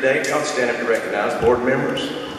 today. Y'all stand up to recognize board members.